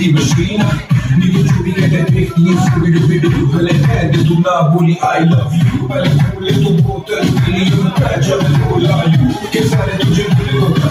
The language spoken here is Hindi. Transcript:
की मशीन नीचे जो भी कहते देखती है उसको वीडियो पहले कह दे तू ना बोली आई लव यू पहले बोले तू बोतल पी ली जब बोला यू के सारे तुझे बोले